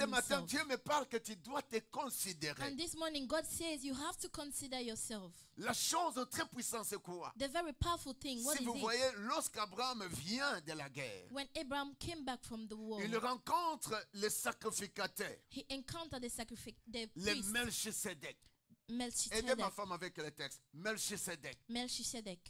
matin, himself. Dieu me parle que tu dois te considérer. And this morning, God says you have to consider yourself. La chose très puissante, c'est quoi? The very powerful thing, what Si is vous it? voyez, lorsqu'Abraham vient de la guerre, When Abraham came back from the war, il rencontre les sacrificateurs, he encountered the les priest, Melchisedec. Aidez ma Melchizedek. femme avec le texte. Melchisedec. Melchizedek.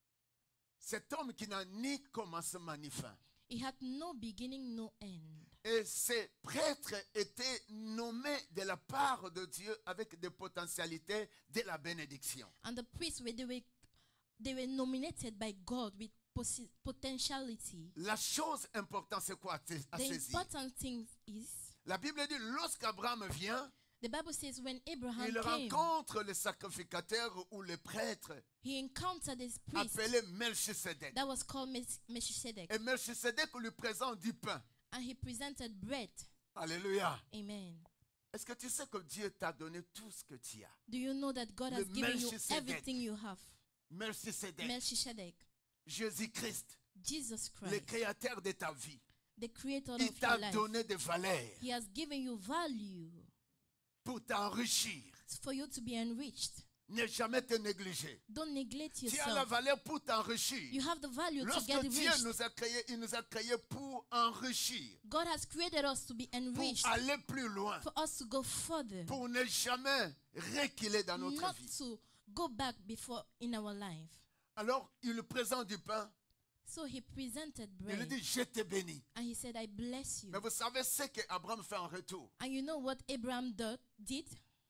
Cet homme qui n'a ni commencement ni fin. He had no beginning, no end. Et ces prêtres étaient nommés de la part de Dieu avec des potentialités de la bénédiction. And the priests, they were nominated by God with potentiality. La chose importante, c'est quoi à The saisir? important thing is, La Bible dit, lorsqu'Abraham vient, the Bible says when Abraham il came, rencontre les sacrificateurs ou les prêtres he encountered this priest appelés Melchisedec. that was called Melchizedek. Et Melchisedec lui présente du pain. And he presented bread. Alléluia. Amen. Est-ce que tu sais que Dieu t'a donné tout ce que tu as? Do you know that God Le has given you Melchizedek. everything you have? Melchisedec, Melchizedek, Jésus-Christ, Jesus le Christ, créateur de ta vie. the creator Il of t'a your life. donné des valeurs He has given you value pour t'enrichir. for you to be enriched. Ne jamais te négliger. Don't neglect Tu as la yourself. valeur pour t'enrichir. You have the value to Lorsque get Dieu rich. nous a créés, il nous a créés pour enrichir, God has created us to be pour enriched, aller plus loin, for us to go further, pour ne jamais reculer dans notre not vie. to go back before in our life. Alors, il lui présente du pain. So he presented Il lui bread dit, je te bénis. and he said, I bless you. Mais vous savez ce qu'Abraham fait en retour? And you know what Abraham did?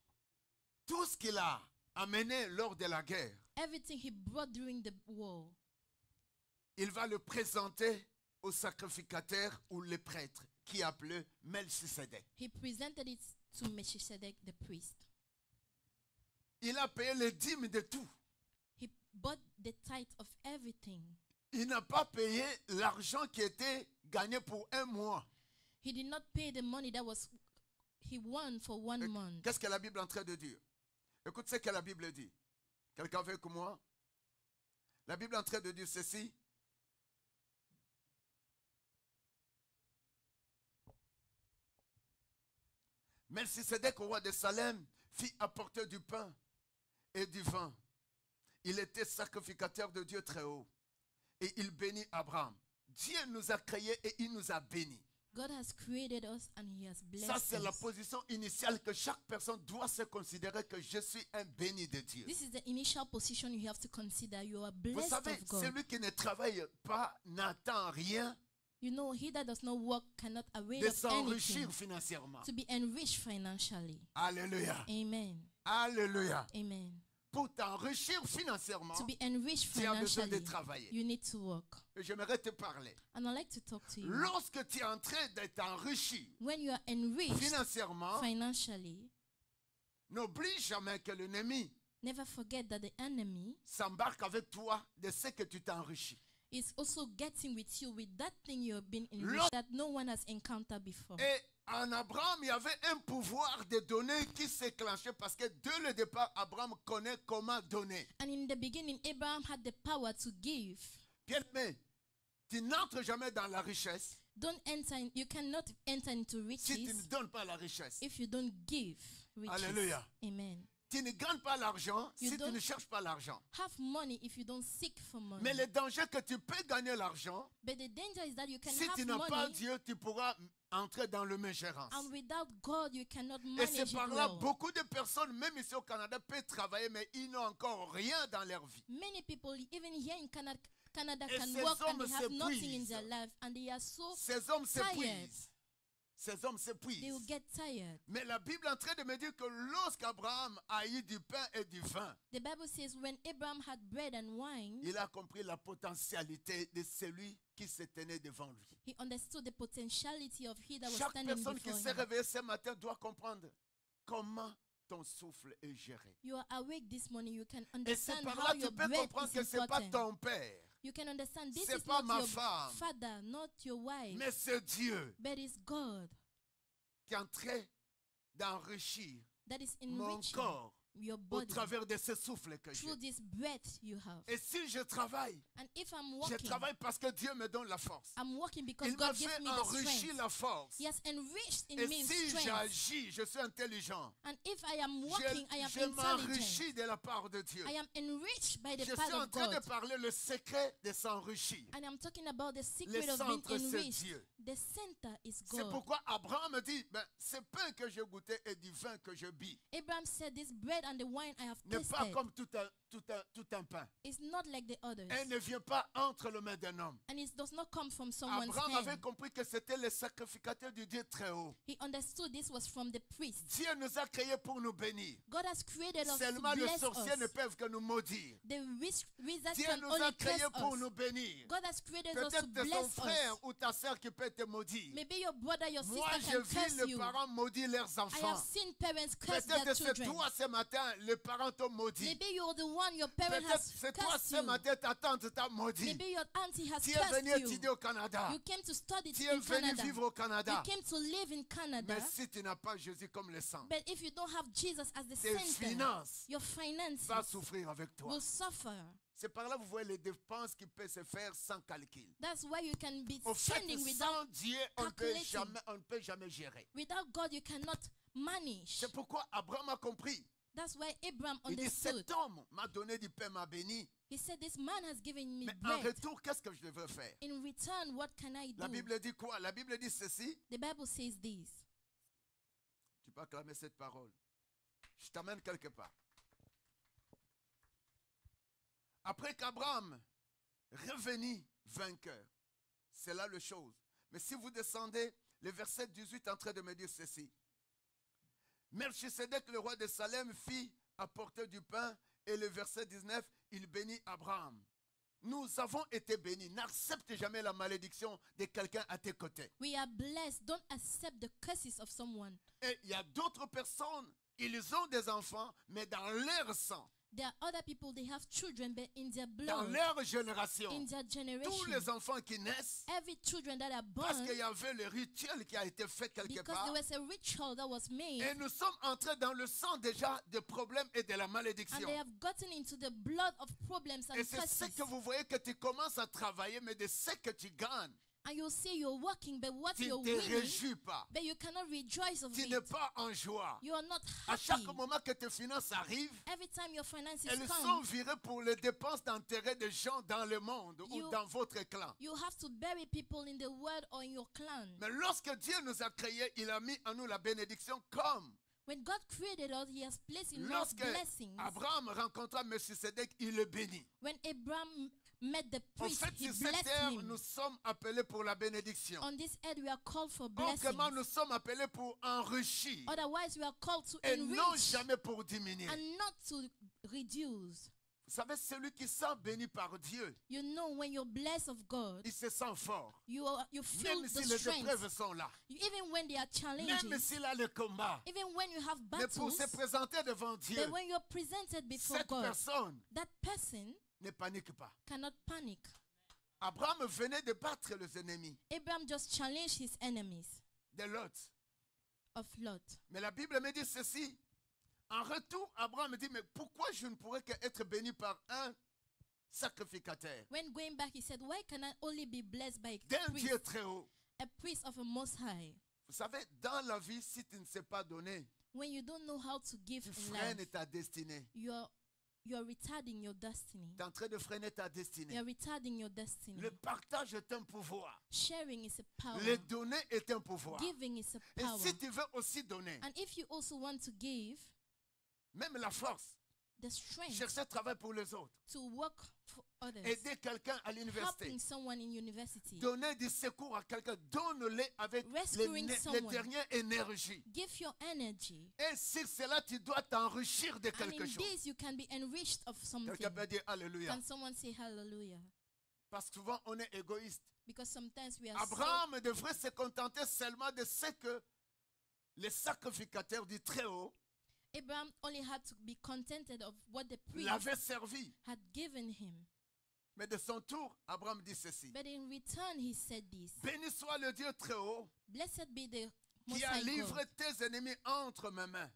Tout ce qu'il a amené lors de la guerre, Everything he brought during the war, il va le présenter aux sacrificateurs ou les prêtres qui appelaient Melchisedec. he presented it to Melchizedek the priest. Il a payé les dîmes de tout. He bought the tithe of everything. Il n'a pas payé l'argent qui était gagné pour un mois. He did not pay the money that was he won for 1 month. Qu'est-ce que la Bible est en train de dire? Écoute ce que la Bible dit. Quelqu'un avec moi? La Bible est en train de dire ceci. Melchisedec, au roi de Salem, fit apporter du pain et du vin. Il était sacrificateur de Dieu très haut. Et il bénit Abraham. Dieu nous a créés et il nous a bénis. God has created us and he has blessed Ça, c'est la us. position initiale que chaque personne doit se considérer que je suis un béni de Dieu. This is the initial position you have to consider. You are Vous blessed savez, of God. celui qui ne travaille pas n'attend rien You know, he that does not work cannot avail de of s'enrichir anything financièrement. to be enriched financially. Alléluia. Amen. Alléluia. Amen. Pour t'enrichir financièrement, To be enriched tu as besoin de financially, travailler. you need to work. J'aimerais te parler. And I'd like to talk to you. Lorsque tu es en train d'être enrichi When you are enriched financièrement, financially, n'oublie jamais que l'ennemi never forget that the enemy s'embarque avec toi de ce que tu t'es enrichi. is also getting with you with that thing you have been Lord- enriched that no one has encountered before. Et en Abraham, il y avait un pouvoir de donner qui s'éclenchait parce que dès le départ, Abraham connaît comment donner. And in the beginning, Abraham had the power to give. Bien-aimé, tu n'entres jamais dans la richesse You cannot enter into si tu ne riches donnes pas la richesse. if you don't give riches. Alléluia. Amen. Tu ne gagnes pas l'argent You si tu don't- ne cherches pas l'argent. Have money if you don't seek for money. Mais le danger que tu peux gagner l'argent, But the danger is that you can si tu have n'as pas money Dieu, tu pourras entrer dans le ingérence. and without God you cannot Et manage c'est it par là, well. beaucoup de personnes, même ici au Canada, peuvent travailler, mais ils n'ont encore rien dans leur vie. Many people, even here in Canada Et can ces work and hommes they have nothing in s'épuisent. their life and they are so Ces hommes tired. s'épuisent. Ces hommes They will s'épuisent. get tired. Mais la Bible est en train de me dire que lorsqu'Abraham a eu du pain et du vin, The Bible says when Abraham had bread and wine, il a compris la potentialité de celui qui se tenait devant lui. he understood the potentiality of he that was Chaque standing personne qui before s'est him. réveillée ce matin doit comprendre comment ton souffle est géré. You are awake this morning. You can Et c'est understand par how là que your tu peux breath comprendre is que ce n'est pas important. ton père, You can understand this c'est is pas not ma your femme, father, not your wife, mais c'est Dieu but it's God qui est en train d'enrichir that is mon enriching corps your au body travers de ce souffle que j'ai. through this breath you have. Et si je travaille, And if I'm je walking, travaille parce que Dieu me donne la force. I'm walking because Il m'a God gives fait me the enrichir strength. la force. He has enriched in Et me si strength. j'agis, je suis intelligent. And if I am walking, I am Je intelligent. m'enrichis de la part de Dieu. I am enriched by the Je suis power en of train de God. parler le secret de s'enrichir. And I'm talking about the Le secret of being centre, c'est enriched. Dieu. The center is C'est God. pourquoi Abraham dit, ben, ce pain que j'ai goûté et du vin que je bis Abraham said, this bread and the wine I have n'est pas tasted comme tout un pain. is not like the others. Elle ne vient pas entre les mains d'un homme. And it does not come from someone's Abraham avait hand. compris que c'était le sacrificateur du Dieu très haut. He understood this was from the priest. Dieu nous a créés pour nous bénir. God has created us to Seulement les bless sorciers ne us. peuvent que nous maudire. The wizards Dieu can nous only a créés curse pour us. nous bénir. God has created us to Peut-être c'est ton bless frère us. ou ta soeur qui peut te maudire. Maybe your brother, your Moi, sister je can vis curse les you. parents maudire leurs I have enfants. seen parents curse Peut-être their c'est children. toi ce matin, les parents t'ont maudit. Maybe you're the one your parent Peut-être has c'est toi cursed ce you. matin, ta tante t'a maudit. Maybe your auntie has Tu es venu cursed you. étudier au Canada. You came to study Tu es in venu Canada. vivre au Canada. You came to live in Canada. Mais si tu n'as pas Jésus comme le sang, But if you don't have Jesus as the tes center, finances your finances vont souffrir avec toi. will suffer. C'est par là que vous voyez les dépenses qui peuvent se faire sans calcul. That's why you can be Au fait, spending without, sans Dieu, on ne calculating. peut jamais gérer. without God. You cannot manage. C'est pourquoi Abraham a compris. That's why Abraham Il dit, understood. cet homme m'a donné du pain, m'a béni. He said, this man has given me Mais en bread. retour, qu'est-ce que je devrais faire? In return, what can I La do? Bible dit quoi? La Bible dit ceci. The Bible says this. Tu peux acclamer cette parole. Je t'amène quelque part. Après qu'Abraham revenit vainqueur, c'est là la chose. Mais si vous descendez, le verset 18 est en train de me dire ceci. Melchisedec, le roi de Salem, fit apporter du pain, et le verset 19, il bénit Abraham. Nous avons été bénis. N'accepte jamais la malédiction de quelqu'un à tes côtés. We are blessed. Don't accept the curses of someone. Et il y a d'autres personnes, ils ont des enfants, mais dans leur sang, There are other people, they have children, but in their dans blood, leur génération, in their tous generation, les enfants qui naissent, every children that are parce born, qu'il y avait le rituel qui a été fait quelque because part, there was a ritual that was made, et nous sommes entrés dans le sang déjà des problèmes et de la and malédiction. they have gotten into the blood of problems and Et c'est ce curses. que vous voyez que tu commences à travailler, mais de ce que tu gagnes, And you'll see you're working, but what tu you're ne te winning, réjouis pas. but you cannot rejoice of Tu it. n'es pas en joie. You are not À chaque happy. moment que tes finances arrivent, Every time your finances elles sont come, virées pour les dépenses d'intérêt des gens dans le monde ou You- dans votre clan. you have to bury people in the world or in your clan. Mais lorsque Dieu nous a créés, il a mis en nous la bénédiction comme When God created us, He has placed in us lorsque blessings. Abraham rencontra Melchisedec, il le bénit. When Abraham met the En priest, fait, he sur cette blessed terre, him. nous sommes appelés pour la bénédiction. On this earth, we are called for blessings. Autrement, nous sommes appelés pour enrichir Otherwise, we are called to et non enrich jamais pour diminuer. and not to reduce. Vous savez, celui qui sent béni par Dieu, You know, when you're blessed of God, il se sent fort. you feel Même the si les strength. épreuves sont là. Even when there are Même challenges, s'il a le combat. even when you have Mais pour battles, se présenter devant Dieu, but when you're presented before cette God, personne that person ne panique pas. cannot panic. Abraham venait de battre les ennemis Abraham just challenged his enemies de Lot. of Lot. Mais la Bible me dit ceci. En retour, Abraham me dit, mais pourquoi je ne pourrais qu'être béni par un sacrificateur When going back, he said, why can I only be blessed by d'un a priest, Dieu très haut? a priest of a Most High? Vous savez, dans la vie, si tu ne sais pas donner, When you don't know how to give tu in freines life, ta destinée. you're retarding your destiny. Tu es en train de freiner ta destinée. You're retarding your destiny. Le partage est un pouvoir. Sharing is a power. Le donner est un pouvoir. Giving is a Et power. si tu veux aussi donner, And if you also want to give, même la force, the strength chercher travail pour les autres, to work for others, aider quelqu'un à l'université, helping someone in university, donner du secours à quelqu'un, donne-le avec Rescuing les someone. dernières énergies. give your energy. Et sur cela, tu dois t'enrichir de And quelque in chose. this, you can be enriched of something. Quelqu'un peut dire Alléluia. Can someone say hallelujah? Parce que souvent, on est égoïste. Because sometimes we are Abraham devrait se contenter seulement de ce que les sacrificateurs du Très-Haut Abraham only had to be contented of what the priest l'avaient servi. had given him. Mais de son tour, Abraham dit ceci. But in return, he said this. Béni soit le Dieu Très-Haut Blessed be the Most qui a High livré God, tes ennemis entre mes mains.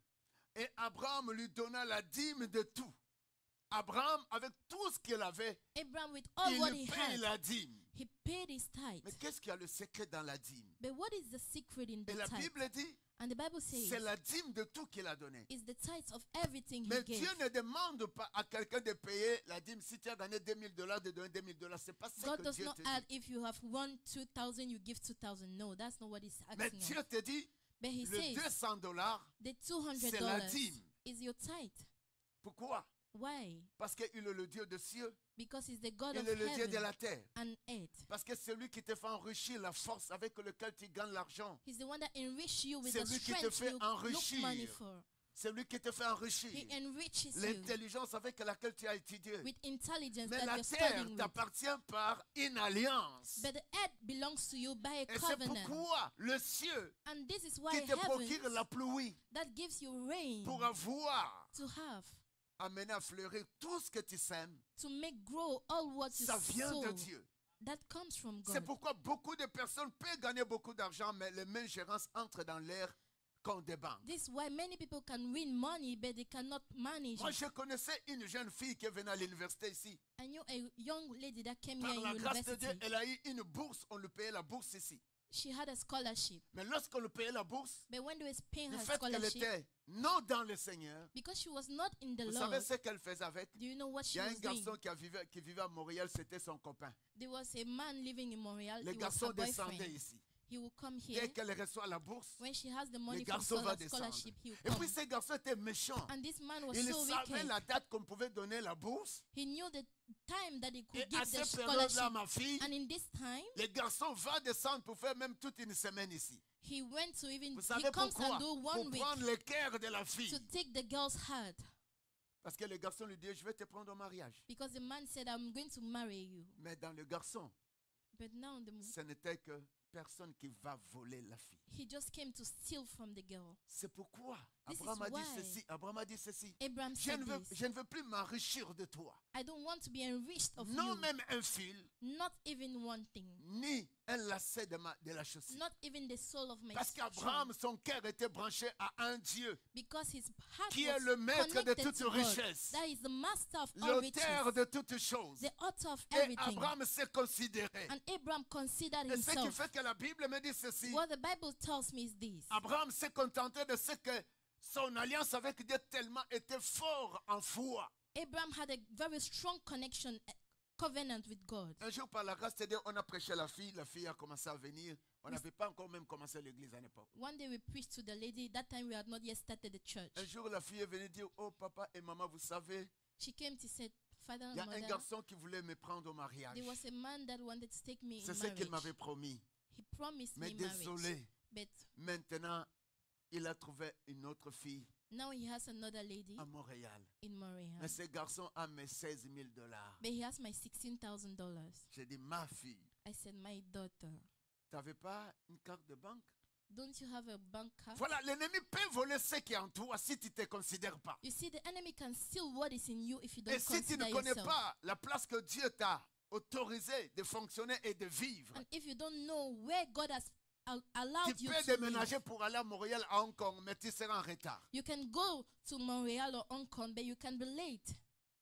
Et Abraham lui donna la dîme de tout. Abraham, avec tout ce qu'il avait, Abraham, with all what he il paye had, la dîme. he paid his tithe. Mais qu'est-ce qu'il y a le secret dans la dîme? But what is the secret in Et the la tithe? Bible dit, And the Bible says c'est la dîme de tout qu'il a donné. it's the tithe of everything he Mais gave. Dieu ne demande pas à quelqu'un de payer la dîme. Si tu as gagné $2000, de donner $2000. C'est pas ça God que does Dieu not te add dit. if you have won 2,000, you give 2,000. No, that's not what he's Mais asking Dieu of. te dit, But he le says $200, the c'est la $200 dîme. is your tithe. Pourquoi? Why? Parce qu'il est le Dieu des cieux. Because he's the God Il of est le Dieu de heaven la terre. and earth. Parce que c'est lui qui te fait enrichir la force avec laquelle tu gagnes l'argent. He's the one that enriches you with C'est the lui qui te strength fait you look enrichir. money for. C'est lui qui te fait enrichir. He enriches you L'intelligence avec laquelle tu as étudié. with intelligence Mais that la you're terre studying with. t'appartient par une alliance. But the earth belongs to you by a Et c'est covenant. pourquoi le ciel And this is why qui te procure heaven la pluie that gives you rain pour avoir to have, amené à fleurir tout ce que tu sèmes, to make grow all what you ça vient de sow. Dieu. That comes from C'est God. pourquoi beaucoup de personnes peuvent gagner beaucoup d'argent, mais les mêmes gérances entrent dans leur compte de banque. This is why many people can win money, but they cannot manage Moi, it. je connaissais une jeune fille qui venait à l'université ici. I knew a young lady that came Par here la in grâce de Dieu, university. elle a eu une bourse. On lui payait la bourse ici. She had a scholarship. Mais lorsqu'on lui payait la bourse, But when they was paying du her fait qu'elle scholarship, était non dans le Seigneur, because she was not in the vous Lord, savez ce qu'elle faisait avec? do you know what Il she y a un was doing? garçon qui vivait à Montréal, c'était son copain. There was a man living in Montreal. Le He was garçon her descendait boyfriend. ici. He will come here. Dès qu'elle reçoit la bourse, When she has the money le from garçon va descendre. scholarship, he will Et come. puis ce garçon était méchant. And this man was Il so savait wicked. la date qu'on pouvait donner la bourse. He knew the time that he could Et give à the cette période-là, scholarship. ma fille, And in this time, le garçon va descendre pour faire même toute une semaine ici. he went to even, Vous he savez comes pourquoi? and do Pour 1 week prendre le cœur de la fille. to take the girl's heart. Parce que le garçon lui dit, je vais te prendre au mariage. Because the man said, I'm going to marry you. Mais dans le garçon, But now ce n'était que personne qui va voler la fille. he just came to steal from the girl. C'est pourquoi This is Abraham a dit why ceci. Abraham a dit ceci. Abraham Je said ne, veux, this. je ne veux plus m'enrichir de toi. I don't want to be enriched of Non you. même un fil, Not even one thing. ni un lacet de la chaussure. Not even the soul of my Parce qu'Abraham, son cœur était branché à un Dieu because his heart qui est was le maître de connected toute to God. richesse, That is the master of all l'auteur riches, de toutes choses. the author of Et everything. Abraham s'est considéré. And Abraham considered Et ce qui himself. fait que la Bible me dit ceci. What the Bible tells me is this. Abraham s'est contenté de ce que son alliance avec Dieu tellement était fort en foi. Abraham had a very strong connection, covenant with God. Un jour, par la grâce de Dieu, on a prêché la fille a commencé à venir. On n'avait pas encore même commencé l'église à l'époque. One day we preached to the lady. That time we had not yet started the church. Un jour, la fille est venue dire, oh papa et maman, vous savez, She came to say, Father il y a and un mother, garçon qui voulait me prendre au mariage. there was a man that wanted to take me in C'est ce qu'il marriage. m'avait promis. He promised Mais me marriage. désolé, But maintenant, il a trouvé une autre fille now he has another lady à Montréal. in Montreal. Mais ce garçon a mes $16,000. But he has my $16,000. J'ai dit, ma fille, I said, my daughter, tu n'avais pas une carte de banque? don't you have a bank card? Voilà, l'ennemi peut voler ce qui est en toi si tu ne te considères pas. You see, the enemy can steal what is in you if you don't Et si tu consider ne connais yourself. pas la place que Dieu t'a autorisé de fonctionner et de vivre, And if you don't know where God has tu allowed you peux to déménager live, pour aller à Montréal, à Hong Kong, mais tu seras en retard. you can go to Montreal or Hong Kong, but you can be late.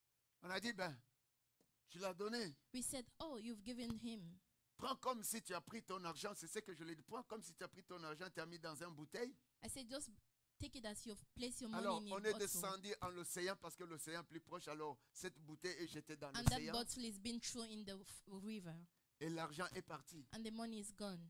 On a dit, ben, tu l'as donné. We said, oh, you've given him. Prends comme si tu as pris ton argent, c'est ce que je lui ai dit. Prends comme si tu as pris ton argent, tu as mis dans une bouteille. I said, just take it as you've placed your money Alors, in a on est bottle. descendu en l'océan parce que l'océan est plus proche. Alors, cette bouteille est jetée dans And that l'océan bottle is being thrown in the river. et l'argent est parti. And the money is gone.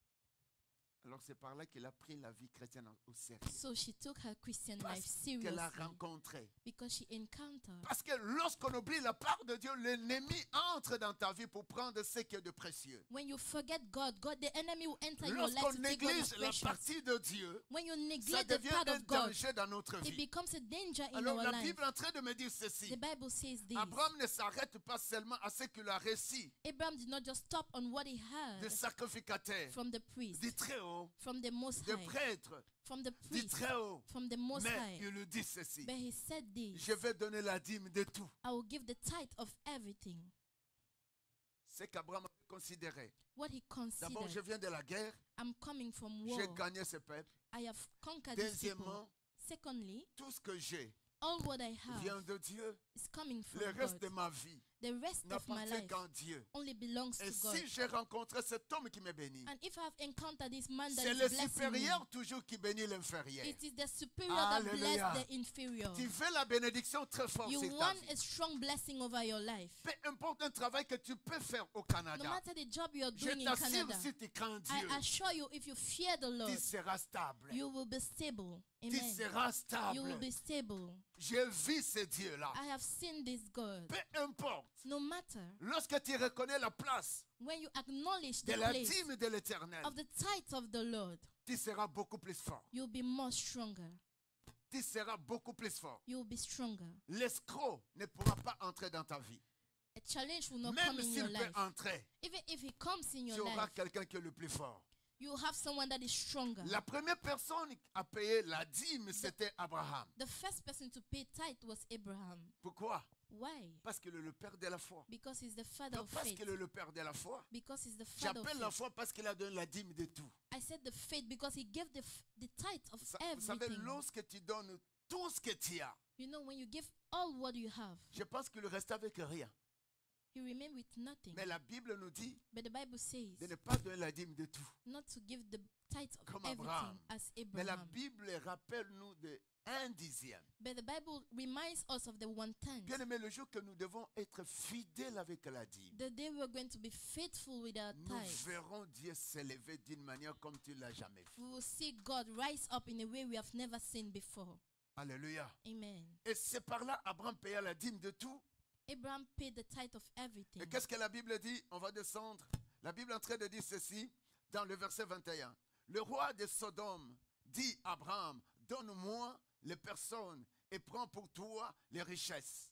Alors, c'est par là qu'il a pris la vie chrétienne au sérieux. So she took her Christian life Parce qu'elle a seriously rencontré. because she encountered. Parce que lorsqu'on oublie la part de Dieu, l'ennemi entre dans ta vie pour prendre ce qui est de précieux. When you forget God, the enemy will enter your life Lorsqu'on to take what is néglige la precious. partie de Dieu, When you ça neglect the devient part un of God, danger dans notre it vie. becomes a danger in Alors our la life. Bible est en train de me dire ceci. The Bible says this. Abraham ne s'arrête pas seulement à ce qu'il a réussi Abraham did not just stop on what he de had sacrificateur, from the priest, du Très-Haut, from the Most de High, prêtre, from the du priest, Très-Haut. from the Most Mais High. il lui dit ceci. But he said this, Je vais donner la dîme de tout. I will give the tithe of everything. C'est qu'Abraham a considéré. What he D'abord, je considered, viens de la guerre. I'm coming from war. J'ai gagné ce peuple. I have conquered these people. Deuxièmement, Secondly, tout ce que j'ai all what I vient have de Dieu. is coming from Le reste God. de ma vie The rest of my n'appartient life qu'en Dieu. only belongs Et to God. si j'ai rencontré cet homme qui me bénit, And if I've encountered this man that c'est is le blessing me, supérieur toujours qui bénit l'inférieur. it is the superior that Alléluia. bless the inferior. Tu veux la bénédiction très forte You sur ta want vie. a strong blessing over your life. Peu importe un travail que tu peux faire au No Canada, matter the job you're je doing in t'assure, Canada, si tu crains I Dieu, assure you, if you fear the Lord, tu seras stable. you will be stable. Tu Amen. seras You will stable. be stable. J'ai vu ce Dieu-là. I have seen this God. Peu importe. No matter Lorsque tu reconnais la place when you acknowledge de the la place dîme de l'Éternel, of the tithe of the Lord, tu seras beaucoup plus fort. you'll be more stronger. Tu seras beaucoup plus fort. You'll be stronger. L'escroc ne pourra pas entrer dans ta vie. A challenge will not come Même in your s'il life. peut entrer, Even if he comes in tu your auras life, quelqu'un qui est le plus fort. you have someone that is stronger. La première personne à payer la dîme, c'était Abraham. The first person to pay tithe was Abraham. Pourquoi? Why? Parce qu'il est le père de la foi. Because he's the father Non, of parce faith. qu'il est le père de la foi. Because he's the father of J'appelle la faith. foi parce qu'il a donné la dîme de tout. I said the faith because he gave the tithe of Vous savez, everything. lorsque tu donnes tout ce que tu as, You know, when you give all what you have, je pense qu'il reste avec rien. you remain with nothing. Mais la Bible nous dit But the Bible says de ne pas donner la dîme de tout. not to give the tithe of Comme everything Abraham. as Mais la Abraham. Bible rappelle-nous de 1/10. But the Bible reminds us of the 1/10. Bien aimé, le jour que nous devons être fidèles avec la dîme, The day we're going to be faithful with our nous tithe, verrons Dieu s'élever d'une manière comme tu ne l'as jamais fait. we will see God rise up in a way we have never seen before. Alléluia. Amen. Et c'est par là Abraham paya la dîme de tout. Abraham paid the tithe of everything. Et qu'est-ce que la Bible dit? On va descendre. La Bible est en train de dire ceci dans le verset 21. Le roi de Sodome dit à Abraham, donne-moi les personnes et prends pour toi les richesses.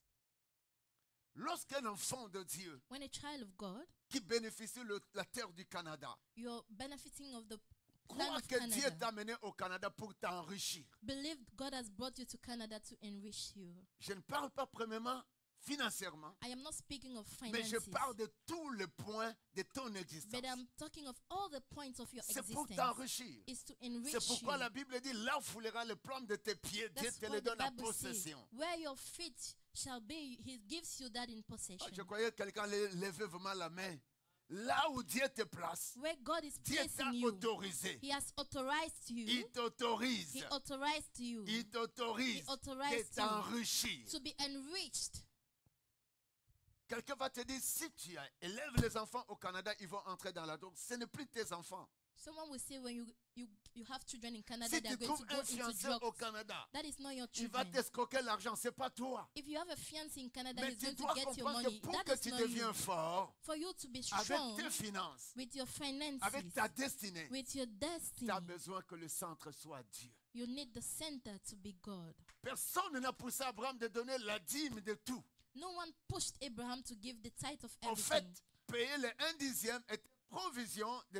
Lorsqu'un enfant de Dieu When a child of God, qui bénéficie de la terre du Canada you're benefiting of the land croit of que Dieu Canada. t'a amené au Canada pour t'enrichir. Believe God has brought you to Canada to enrich you. Je ne parle pas premièrement financièrement, I am not speaking of mais je finances, parle de tous les points de ton but existence. I'm talking of all the points of your C'est pour existence. t'enrichir. Is to enrich C'est pourquoi you. la Bible dit, là où foulera le plan de tes pieds, Dieu That's te why le the donne en Bible says, possession. where your feet shall be, he gives you that in possession. Je croyais que quelqu'un allait lever vraiment la main. Là où Dieu te place, Where God is Dieu t'a placing you, autorisé. he has authorized you. Il t'autorise. He authorized you Il t'autorise He authorized de t'enrichir. to be enriched. Quelqu'un va te dire, si tu élèves les enfants au Canada, ils vont entrer dans la drogue. Ce n'est plus tes enfants. Someone will say when you have children in Canada, Si they are tu going to trouves go un into fiancé drugs. au Canada, That is not your il va children. t'escroquer l'argent, c'est pas toi. If you have a fiancé in Canada, Mais he's tu going to dois get your comprendre money. que pour That que is tu not deviens you. fort, For you to be avec strong tes finances, with your finances, avec ta destinée, with your tu destiny, as besoin que le centre soit Dieu. you need the center to be God. Personne n'a poussé Abraham de donner la dîme de tout. No one pushed Abraham to give the tithe of En everything. fait, payer le 1/10 est provision de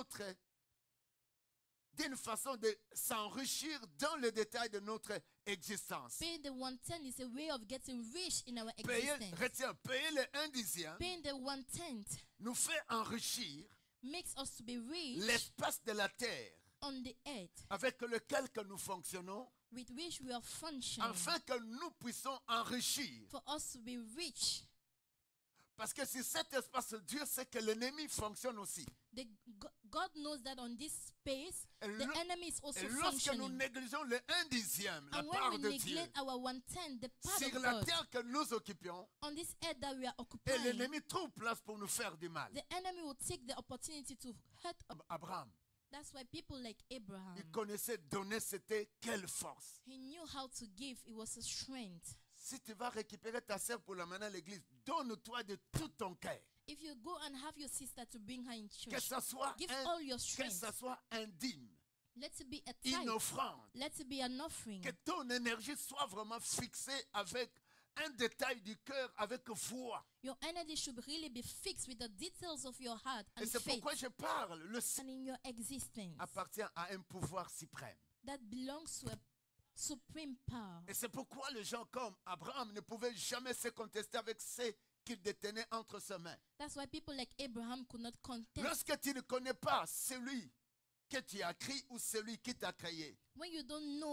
d'une façon de s'enrichir dans le détail de notre existence. Paying the 1/10 is a way of getting rich in our Payer, existence. retiens, payer le 1/10 Paying the 1/10 nous fait enrichir makes us to be rich l'espace de la terre on the earth avec lequel que nous fonctionnons, with which we are functioning, afin que nous puissions enrichir. for us to be rich. Parce que si cet espace, Dieu sait que l'ennemi fonctionne aussi. God knows that on this space, Et the enemy is also Et lorsque nous functioning. négligeons le 1/10, la And when part we de Dieu, neglect our 1/10, the part sur of la God, terre que nous occupions, on this earth that we are et occupying, l'ennemi trouve place pour nous faire du mal. the enemy will take the opportunity to hurt us. Abraham, That's why people like Abraham, il connaissait donner, c'était quelle force. he knew how to give. It was a strength. Si tu vas récupérer ta sœur pour l'amener à l'église, donne-toi de tout ton cœur. If you go and have your sister to bring her in Que church, ça soit give all your que strength. ça soit un dîme, Let it be a une tithe. offrande. Let it be an offering. Que ton énergie soit vraiment fixée avec un détail du cœur, avec foi. Your energy should really be fixed with the details of your heart Et and c'est faith pourquoi je parle. Le and in your existence. appartient à un pouvoir suprême. That belongs to a supreme power. Et c'est pourquoi les gens comme Abraham ne pouvaient jamais se contester avec ce qu'il détenait entre ses mains. That's why people like Abraham could not contest. Lorsque tu ne connais pas celui que tu as créé ou celui qui t'a créé, When you don't know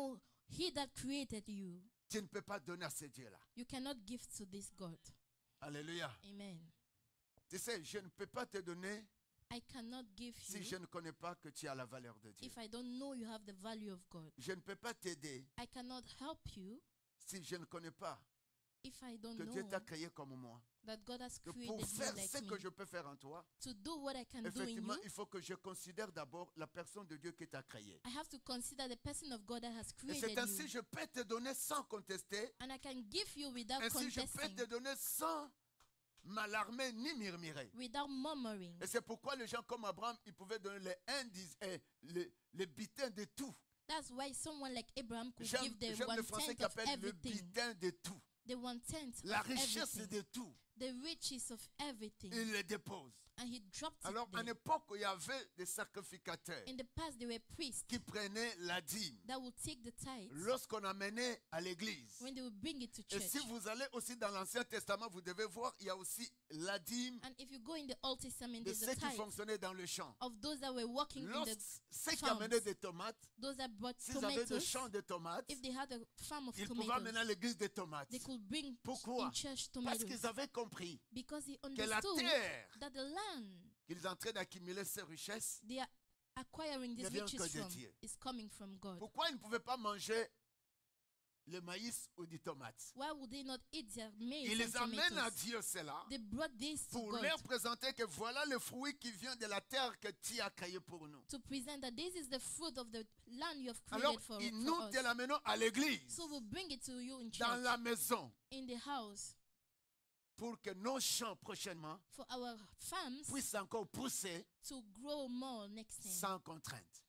He that created you, tu ne peux pas donner à ce Dieu-là. you cannot give to this God. Alléluia. Amen. Tu sais, je ne peux pas te donner I cannot give si you je ne connais pas que tu as la valeur de Dieu. if I don't know you have the value of God. Je ne peux pas t'aider I cannot help you si je ne connais pas if I don't que know Dieu t'a créé comme moi. that God has Que created pour you faire like ce que me. je peux faire en toi, To do what I can do in effectivement, you, il faut que je considère d'abord la personne de Dieu qui t'a créé. I have to consider the person of God that has Et c'est created ainsi you. je peux te donner sans contester. And I can give you without Ainsi je peux contesting, te donner sans m'alarmer ni murmurer. without murmuring. Et c'est pourquoi les gens comme Abraham, ils pouvaient donner les indices et les butins de tout. That's why someone like Abraham could J'aime give the le français 1/10 qui of appelle le everything. butin de tout. The 1/10 La of richesse everything. de tout. The riches of everything. Il les dépose. And he dropped Alors, it à there. l'époque où il y avait des sacrificateurs In the past, there were priests qui prenaient la dîme that would take the tithes lorsqu'on amenait à l'église. when they would bring it to Et church. si vous allez aussi dans l'Ancien Testament, vous devez voir, il y a aussi la dîme And if you go in the Old Testament, de there's ceux a qui tithe fonctionnaient dans le champ. of those that were working in the Ceux qui farms. amenaient des tomates, Those that brought s'ils avaient des tomatoes. champs de tomates, If they had a farm of ils pouvaient tomatoes, amener à l'église des tomates. they could bring Pourquoi? in church Parce tomatoes. qu'ils avaient compris Because they que la understood terre that the land qu'ils entraient d'accumuler ces richesses, they are acquiring these ne vient riches que de from Dieu. is coming from God. pourquoi ils ne pouvaient pas manger le maïs ou des tomates? Why would they not eat their maize Ils and les amènent à tomatoes? Dieu cela They brought this to pour God leur présenter que voilà le fruit qui vient de la terre que tu as créé pour nous. to present that this is the fruit of the land you have Alors, created for nous us. te l'amenons à l'église, So we'll bring it to you in dans church, la maison, in the house, pour que nos champs prochainement for our farms puissent encore pousser to grow more next time sans contrainte,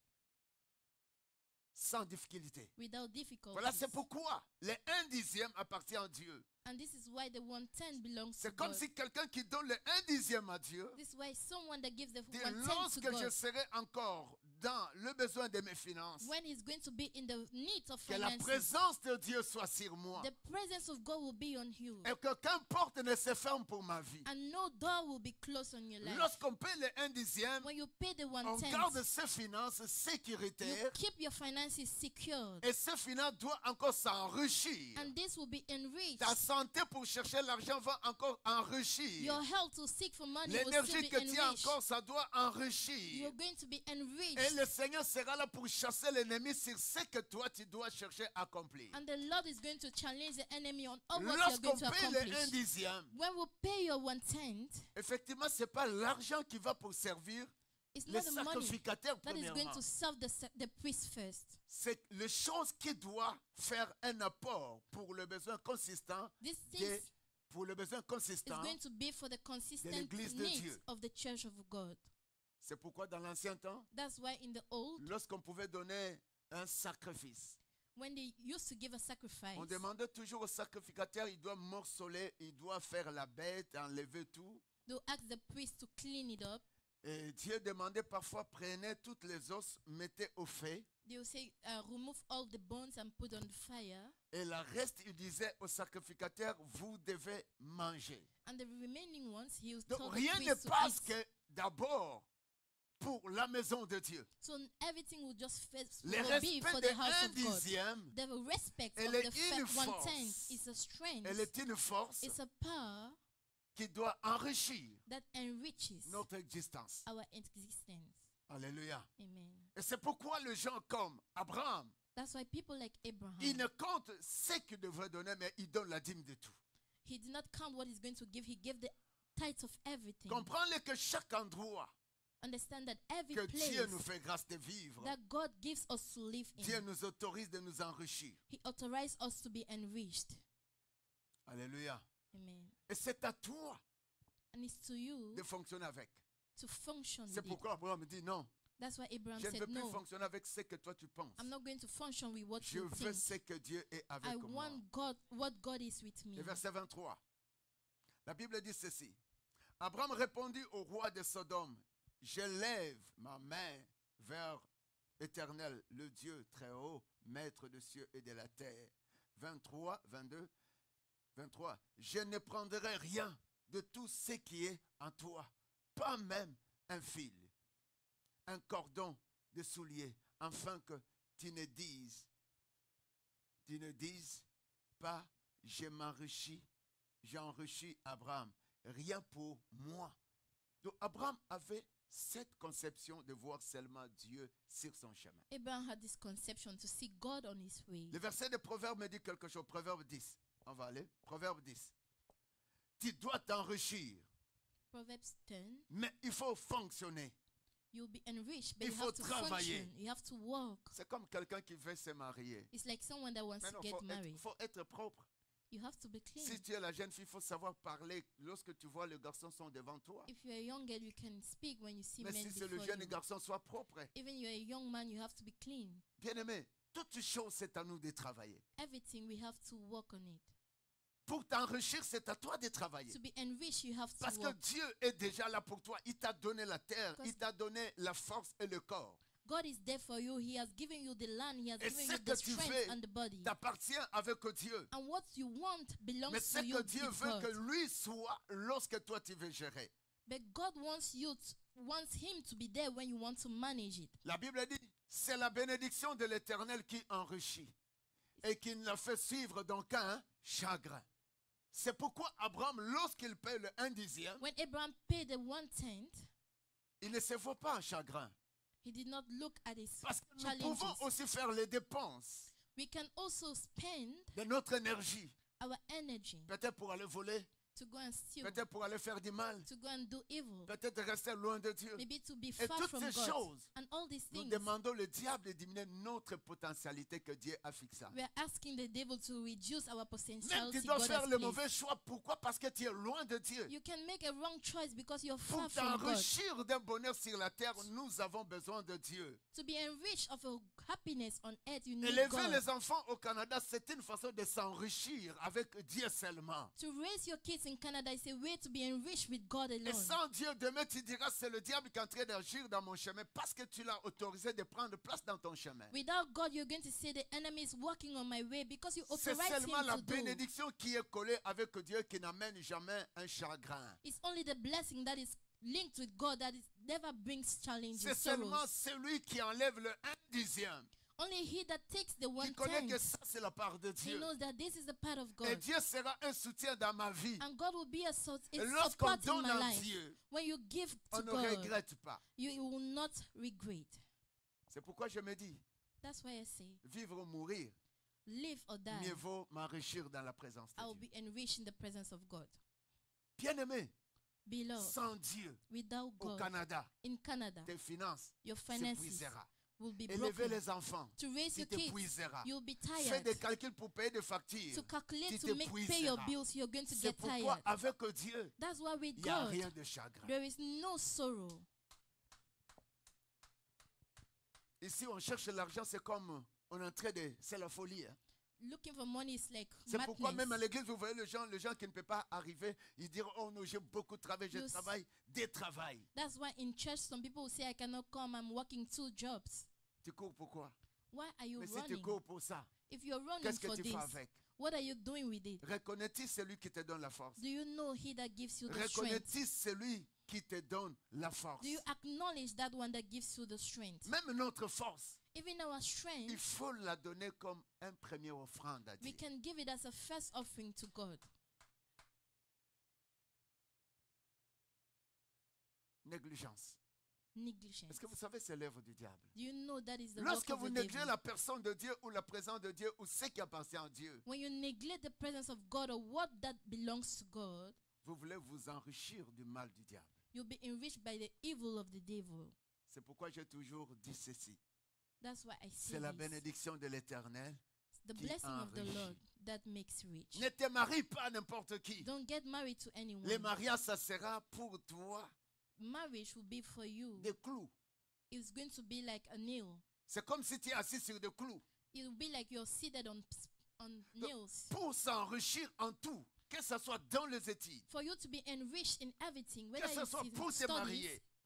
sans difficulté. without difficulties. Voilà, c'est pourquoi les 1/10 appartient à Dieu. And this is why the 1/10 belongs to C'est comme God. si quelqu'un qui donne le 1/10 à Dieu, This is why someone that gives the dit, 1/10 to lorsque je God, serai encore dans le besoin de mes finances, when he's going to be in the need of que la finances, présence de Dieu soit sur moi. the presence of God will be on you. Et que qu'aucune porte ne se ferme pour ma vie. And no door will be closed on your life. Lorsqu'on paie le 1/10, When you pay the on 1/10, garde ses finances you sécuritaires. keep your finances secured. Et ces finances doivent encore s'enrichir. And this will be enriched. Ta santé pour chercher l'argent va encore enrichir. Your health to seek for money will still L'énergie be que tu as enriched. encore, ça doit enrichir. You're going to be Et enriched. le Seigneur sera là pour chasser l'ennemi sur ce que toi tu dois chercher à accomplir. And the Lord is going to challenge the enemy on all what you're Lorsqu'on going to paie le accomplish. 1/10, When we pay your 1/10, effectivement, ce n'est pas l'argent qui va pour servir it's les not the money sacrificateurs that is going premièrement. to serve the priest first. C'est les choses qui doivent faire un apport pour le besoin consistant, This de- thing pour le besoin is consistant. going to be for the consistent l'Église de needs Dieu. of the church of God. C'est pourquoi dans l'ancien temps, That's why in the old, lorsqu'on pouvait donner un sacrifice, when they used to give a sacrifice, on demandait toujours au sacrificateur, il doit morceler, il doit faire la bête, enlever tout. they'll ask the priest to clean it up. Et Dieu demandait parfois, prenez toutes les os, mettez au feu. They will say, remove all the bones and put on fire. Et le reste, il disait au sacrificateur, vous devez manger. And the remaining ones, he will Donc tell the rien ne priest to passe eat. que d'abord pour la maison de Dieu. So everything will just Le will be for respect the de house of God. 1/10, The respect Elle of est the une 1/10 force. is a strength. elle est une force It's a power qui doit enrichir that enriches notre existence. our existence. Alléluia. Amen. Et c'est pourquoi les gens comme Abraham, That's why people like Abraham, il ne compte ce qu'il devrait donner, mais il donne la dîme de tout. he did not count what he's going to give. He gave the tithes of everything. Comprends-le que chaque endroit Understand that every que Dieu place nous fait grâce de vivre, that God gives us to live Dieu in, nous autorise de nous enrichir. he authorized us to be enriched. Alléluia. Amen. Et c'est à toi And it's to you de fonctionner avec. to function C'est with it. pourquoi Abraham dit non, That's why Abraham je ne veux said, plus no, fonctionner avec ce que toi tu penses. I'm not going to function with what Je you veux think. ce que Dieu est avec I moi. want God, what God is with me. Le verset 23. La Bible dit ceci. Abraham répondit au roi de Sodome, je lève ma main vers l'Éternel, le Dieu très haut, maître des cieux et de la terre. 23, 22, 23. Je ne prendrai rien de tout ce qui est en toi, pas même un fil, un cordon de soulier, afin que tu ne dises, qui ne disent pas j'enrichis Abraham, rien pour moi. Donc Abraham avait cette conception de voir seulement Dieu sur son chemin. Abraham had this conception to see God on his way. Le verset de Proverbe me dit quelque chose. Proverbe 10. On va aller. Proverbe 10. Tu dois t'enrichir, Proverbs 10. mais il faut fonctionner. You'll be enriched, but Il you faut have to travailler. function. You have to work. C'est comme quelqu'un qui veut se marier. It's like someone that wants Mais to non, get married. faut être propre. You have to be clean. Si tu es la jeune fille, il faut savoir parler lorsque tu vois les garçons sont devant toi. If you're a young girl, you can speak when you see Mais men si c'est le before jeune you. garçon, sois propre. Even you're a young man, you have to be clean. Bien-aimé, toutes choses, c'est à nous de travailler. Everything, we have to work on it. Pour t'enrichir, c'est à toi de travailler. To be enriched, you have to Parce que work. Dieu est déjà là pour toi. Il t'a donné la terre, Because- il t'a donné la force et le corps. God is there for you. He has given you the land. He has Et given ce you que the tu strength fais and the body. t'appartient avec Dieu. And what you want belongs Mais to c'est you que Dieu with veut God. que lui soit lorsque toi tu veux gérer. But God wants wants him to be there when you want to manage it. La Bible dit, c'est la bénédiction de l'Éternel qui enrichit et qui ne la fait suivre d'aucun chagrin. C'est pourquoi Abraham, lorsqu'il paie le 1/10, When Abraham paid the 1/10, il ne se voit pas en chagrin. he did not look at his Parce que nous challenges. pouvons aussi faire les dépenses We can also spend de notre énergie, our energy peut-être pour aller voler, to go and steal, peut-être pour aller faire du mal, to go and do evil, peut-être rester loin de Dieu. maybe to be Et far toutes from ces God. choses, And all these nous things, demandons le diable de diminuer notre potentialité que Dieu a fixée. we are asking the devil to reduce our Même potentiality tu dois God faire has le placed. mauvais choix. Pourquoi? Parce que tu es loin de Dieu. You can make a wrong choice because you're Pour far from God. t'enrichir d'un bonheur sur la terre, nous avons besoin de Dieu. To be enriched of a happiness on earth, you need Élever God. les enfants au Canada, c'est une façon de s'enrichir avec Dieu seulement. To raise your kids in Canada is a way to be enriched with God Et alone. sans Dieu, demain tu diras, c'est le diable qui est en train d'agir dans mon chemin parce que tu l'as autorisé de prendre place dans ton chemin. Without God, you're going to say the enemy is working on my way because you C'est authorize seulement him la to do. bénédiction qui est collée avec Dieu qui n'amène jamais un chagrin. It's only the blessing that is linked with God that is never brings challenges, C'est seulement sorrows. celui qui enlève le 1/10 Only he that takes the qui connaît que 1/10, ça c'est la part de he Dieu. knows that this is the part of Et God. Dieu sera un soutien dans ma vie. And God will be a Et support lorsqu'on in donne my à life. Dieu, When you give on to ne God, regrette pas. you will not regret. C'est pourquoi je me dis, That's why I say, vivre ou mourir, live or die, mieux vaut m'enrichir dans la présence I de will Dieu. be enriched in the presence of God. Bien-aimé, Beloved, sans Dieu, without au God, Canada, in Canada, tes finances your finances s'épuisera. will be Élever broken. les enfants, To raise tu your kids, t'épuiseras. you'll be Fais tired. des calculs pour payer des factures. To calculate, tu to make pay your t'épuiseras. bills, you're going to C'est get pourquoi tired. avec Dieu, That's why with il n'y a God, rien de chagrin. there is no sorrow. Ici, on cherche l'argent, c'est comme on est en train de... C'est la folie. Hein. Looking for money is like C'est pourquoi même à madness. l'église, vous voyez les gens qui ne peuvent pas arriver, ils diront, oh non, j'ai beaucoup travaillé, je You travaille, des travails. That's why in church some people will say, I cannot come, I'm working 2 jobs. Tu cours pourquoi? Why are you Mais si tu running? cours pour ça, If you're running qu'est-ce que for tu this, fais avec? what are you doing with it? Reconnais-tu celui qui te donne la force? Do you know he that gives you the strength? Reconnais-tu celui qui te donne la force? Do you acknowledge that one that gives you the strength? Même notre force, Even our il strength, faut la donner comme un premier offrande à we Dieu. can give it as a first offering to God. Négligence. Negligence. Est-ce que vous savez, c'est l'œuvre du diable? Do you know that is the work Lorsque of vous the négligez devil? la personne de Dieu ou la présence de Dieu ou ce qui appartient à Dieu, When you neglect the presence of God or what that belongs to God, vous voulez vous enrichir du mal du diable. you'll be enriched by the evil of the devil. C'est pourquoi j'ai toujours dit ceci. That's why I say C'est la this. bénédiction de l'Éternel. The qui blessing of the enrichit. Lord that makes rich. Ne te marie pas à n'importe qui. Don't get married to Les anyone. mariages, ça sera pour toi Marriage will be for you. des clous. It's going to be like a nail. C'est comme si tu es assis sur des clous. It will be like you're seated on nails. Pour s'enrichir en tout, que ce soit dans les études, For you to be enriched in everything, que whether ce it's soit in pour te studies, marier,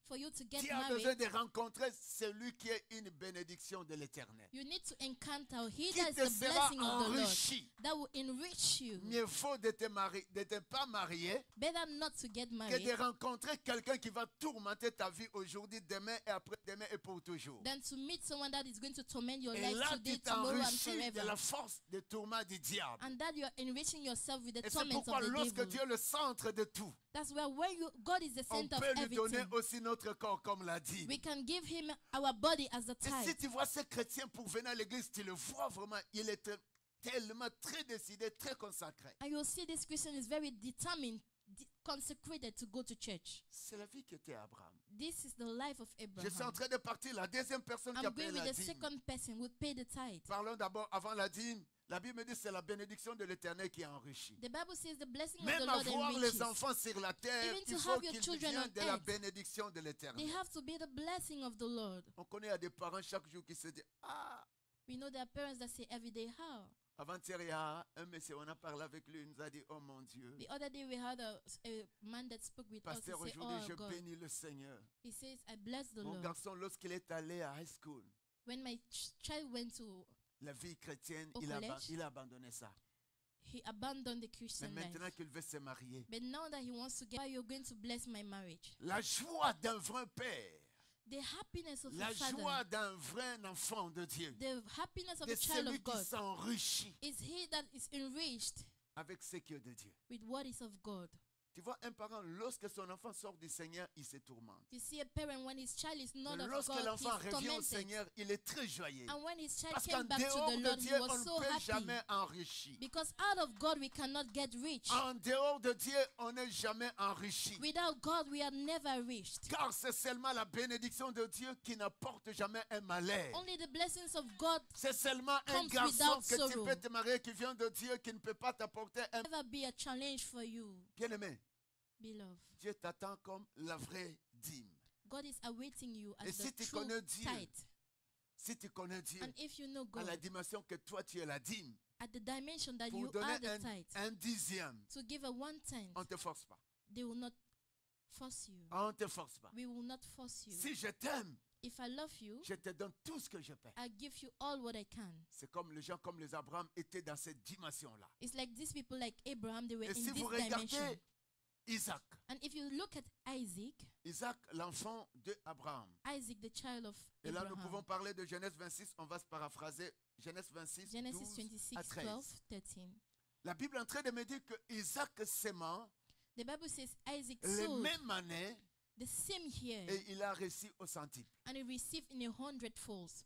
for you to get Tu as besoin married, de rencontrer celui qui est une bénédiction de l'Éternel. you need to encounter he Qui that is te the sera blessing of the Lord, enrichi. that will enrich you. Mieux vaut de te pas marier Better not to get que de married rencontrer quelqu'un qui va tourmenter ta vie aujourd'hui, demain et après-demain et pour toujours. than to meet someone that is going to torment your Et life là, today, tu tomorrow, and t'enrichis de forever. la force de tourment du diable. And that you are enriching yourself with the Et c'est torment pourquoi of the lorsque devil. Dieu est le centre de tout, That's where when God is the on center of peut lui donner everything, aussi notre corps comme l'a dit. we can give him our body as a Et si tithe. tu vois ces chrétiens pour venir à l'église, tu le vois vraiment, il est tellement très décidé, très consacré. And you'll see this Christian is very determined, consecrated to go to church. C'est la vie qui était Abraham. This is the life of Je suis en Abraham. train de partir. La deuxième personne qui a I'm payé going with la the dîme. second person who paid the tithe. Parlons d'abord avant la dîme. La Bible me dit que c'est la bénédiction de l'Éternel qui enrichit. The Bible says the blessing of Même the Lord avoir enriches. les enfants sur la terre, Even to il faut have your qu'ils children viennent on de la earth, bénédiction de They l'Éternel. have to be the blessing of the Lord. On connaît des parents chaque jour qui se disent ah, We know there are parents that say every day, how? avant-hier, il y a un monsieur, on a parlé avec lui, il nous a dit oh mon Dieu, The other day we had a man that spoke with us. He pasteur, said, aujourd'hui oh je God. bénis le Seigneur. He says, I bless the Mon Lord. garçon, lorsqu'il est allé à high school, When my child went to, la vie chrétienne, Au collège. il a abandonné ça. he abandoned the Mais Christian maintenant life. qu'il veut se marier, But now that he wants to get, you're going to bless my marriage. la joie d'un vrai père, The happiness of la a father, joie d'un vrai enfant de Dieu, the happiness of de a child celui of qui God, s'enrichit is he that is enriched avec ce qui est de Dieu. with what is of God. Tu vois, un parent, lorsque son enfant sort du Seigneur, il se tourmente. You see a parent, when his child is not Mais of lorsque God, l'enfant he's revient au tormented. Seigneur, il est très joyeux. And when his child Parce qu'en came back to dehors the de Lord, Dieu, he on was ne so peut happy. jamais enrichi. Because out of God, we cannot get rich. En dehors de Dieu, on n'est jamais enrichi. Without God, we are never rich. Car c'est seulement la bénédiction de Dieu qui n'apporte jamais un malheur. Only the blessings of God C'est seulement un comes garçon without que tu sorrow. peux te marier qui vient de Dieu, qui ne peut pas t'apporter un... never be a challenge for you, Bien-aimé, beloved. Dieu t'attend comme la vraie dîme. God is awaiting you Et as si the tu true connais Dieu, tithe. Si tu connais Dieu, And if you know à la God, dimension que toi tu es la dîme, at the dimension that pour you donner are the tithe, un dixième, to give a 1/10, on ne te force pas. they will not force you. On ne te force pas. We will not force you. Si je t'aime, If I love you, je te donne tout ce que je peux. I give you all what I can. C'est comme les gens comme les Abraham étaient dans cette dimension-là. It's like these people like Abraham, they were Et in si this vous dimension. regardez Isaac, And if you look at Isaac, Isaac, l'enfant de Abraham. Isaac, the child of Et là, nous pouvons Abraham. parler de Genèse 26, on va se paraphraser. Genèse 26, Genesis 12 26, à 13. 12, 13. La Bible est en train de me dire que Isaac s'aimant The Bible says Isaac les sowed mêmes années the same year et il a réussi au centuple. and he received in 100-folds.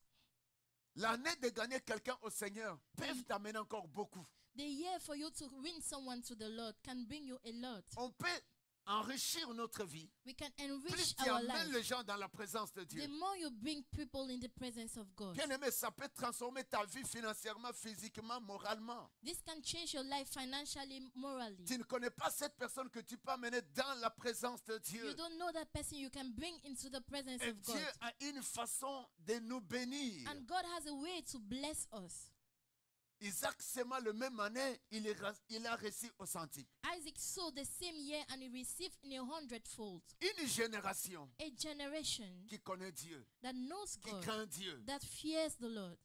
L'année de gagner quelqu'un au Seigneur peut t'amener encore beaucoup. The year for you to win someone to the Lord can bring you a lot. On peut enrichir notre vie. We can Plus enrich tu our amènes life. les gens dans la présence de Dieu. The more you bring people in the presence of God, Bien aimé, ça peut transformer ta vie financièrement, physiquement, moralement. this can change your life financially, morally. Tu ne connais pas cette personne que tu peux amener dans la présence de Dieu. You don't know that person you can bring into the presence Et of God. Dieu a une façon de nous bénir. And God has a way to bless us. Isaac s'aimant le même année, il a réussi au centuple. Isaac sowed the same year and he received in 100-fold. Une génération A generation qui connaît Dieu, that knows qui God, craint Dieu, that fears the Lord,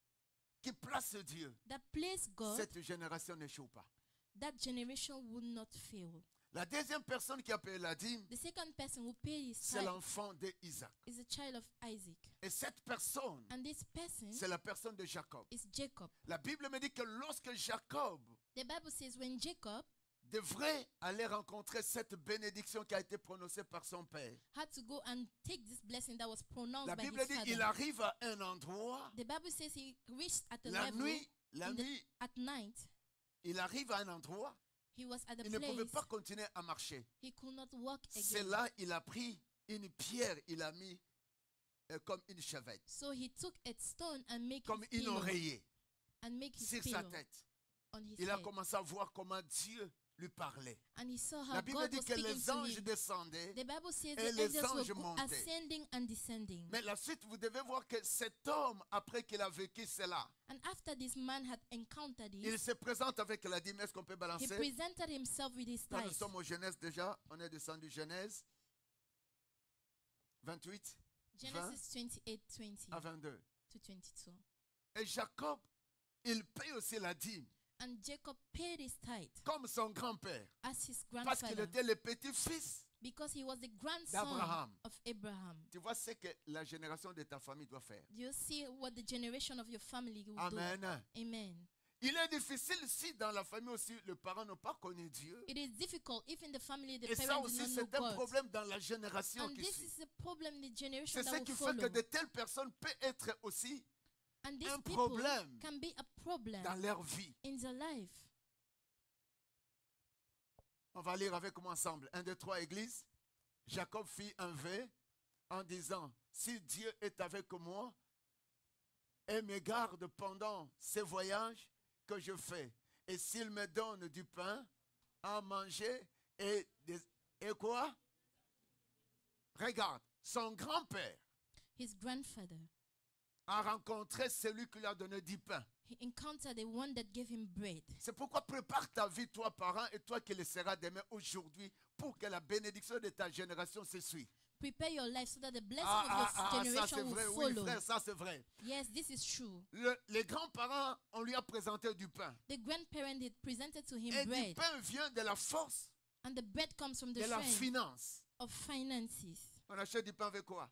qui place Dieu. that places God, Cette génération n'échoue pas. that generation would not fail. La deuxième personne qui a payé la dîme, The second person who paid his c'est tithe l'enfant d'Isaac. is a child of Isaac. Et cette personne, And this person c'est la personne de Jacob. is Jacob. La Bible me dit que lorsque Jacob The Bible says when Jacob devrait aller rencontrer cette bénédiction qui a été prononcée par son père, had to go and take this blessing that was pronounced la by Bible his dit father, qu'il arrive à un endroit, the Bible says he reached at the la level nuit, in the- at night. il arrive à un endroit, He was at the il ne pouvait place pas continuer à marcher. he could not walk C'est again. là il a pris une pierre, il a mis comme une chevette, So he took a stone and make comme his une pillow, oreiller and make his sur sa pillow tête. on his Il a head. commencé à voir comment Dieu lui parlait. And he saw how La Bible God dit was que speaking les to anges him. descendaient. The Bible says et the les angels anges were montaient. ascending and descending. Mais la suite, vous devez voir que cet homme, après qu'il a vécu cela, And after this man had encountered il it, se présente avec la dîme. Est-ce qu'on peut he balancer? presented himself with his Là, nous tithe. sommes au Genèse déjà. On est descendu Genèse. 28 Genesis 28, 20 à 22. to 22. Et Jacob, il paye aussi la dîme, And Jacob paid his tithe comme son grand-père, as his parce qu'il grandfather était le petit-fils. because he was the grandson d'Abraham. of Abraham. Tu vois ce que la génération de ta famille doit faire. Do you see what the generation of your family will Amen. do? Amen. Il est difficile si dans la famille aussi les parents n'ont pas connu Dieu. It is difficult if in the family the Et ça parents do aussi not know c'est un God. problème dans la génération And qui this suit. is a problem in the generation C'est ce that qui will fait que follow. de telles personnes peuvent être aussi And these un people problème can be a problem dans leur vie. in their life. On va lire avec moi ensemble. 1, 2, 3, Église. Jacob fit un vœu en disant, si Dieu est avec moi et me garde pendant ces voyages que je fais, et s'il me donne du pain à manger et quoi? Regarde, son grand-père His grandfather, a rencontré celui qui lui a donné du pain. he encountered the one that gave him bread. C'est pourquoi prépare ta vie, toi parent, et toi qui le seras demain, aujourd'hui, pour que la bénédiction de ta génération se suive. Prepare your life so that the blessing of your Ça generation c'est will vrai, oui follow. frère, ça c'est vrai. Yes, this is true. Les grands-parents, on lui a présenté du pain. The grandparent had presented to him Et du bread, pain vient de la force, and the bread comes from the de la strength finance. of finances. On achète du pain avec quoi?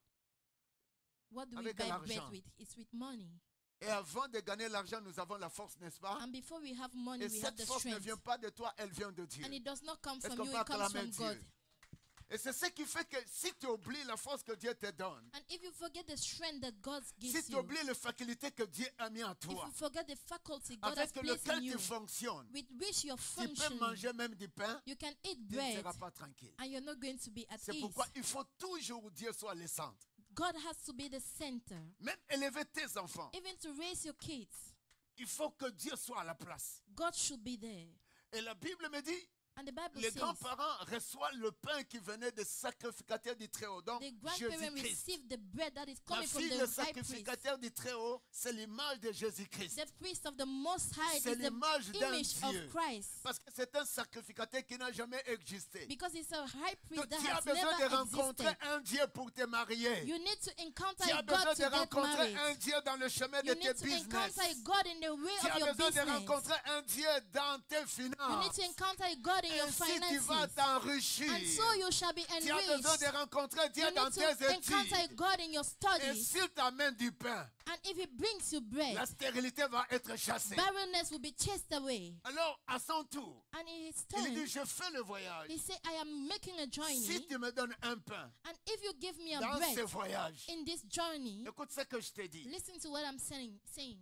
What do we Avec buy bread l'argent. with? It's with money. Et avant de gagner l'argent, nous avons la force, n'est-ce pas? And before we have money, Et we have cette the force ne strength. vient pas de toi, elle vient de Dieu. And it does not come Est-ce from qu'on you, peut it comes acclamer from God. Dieu? Et c'est ce qui fait que si tu oublies la force que Dieu te donne, And if you forget the strength that God si gives tu you, oublies les facultés que Dieu a mis en if toi, you forget the faculty God has avec placed in lequel you, tu fonctionnes, with which you're tu peux functioning, manger même du pain, you can eat tu ne bread seras pas tranquille. and you're not going to be at C'est ease. pourquoi il faut toujours Dieu soit le centre. God has to be the center. Même élever tes enfants, Even to raise your kids, il faut que Dieu soit à la place. God should be there. Et la Bible me dit, And the Bible les says grands-parents reçoivent le pain qui venait des sacrificateurs du Très-Haut, donc the grandparents Jésus-Christ. receive the bread that is La coming from fille the du high priest. sacrificateur du Très-Haut, c'est l'image de Jésus-Christ. The priest of the Most High C'est is the l'image d'un image Dieu. of Christ. Parce que c'est un sacrificateur qui n'a jamais existé. Because it's a high priest Donc, that tu as has besoin de never rencontrer existed. un Dieu pour te marier. You need to encounter Tu as a besoin God de to get rencontrer un married. Dieu dans le chemin de You tes need to encounter a business. God in the way Tu of as your besoin de business. rencontrer un Dieu dans tes You need finances. to encounter a God in your Ainsi tu vas finances. t'enrichir. And so you shall be Tu as besoin enriched. de rencontrer Dieu You dans need to tes encounter a études. God in your Et studies. s'il t'amène du pain, And if he brings you bread, la stérilité va être chassée. barrenness will be chased away. Alors, à son tour, And in his il dit, turn, je fais le voyage. he said, I am making a Si journey. tu me donnes un pain And if you give me a dans ce bread voyage, in this journey, écoute ce que je t'ai dit. listen to what I'm saying.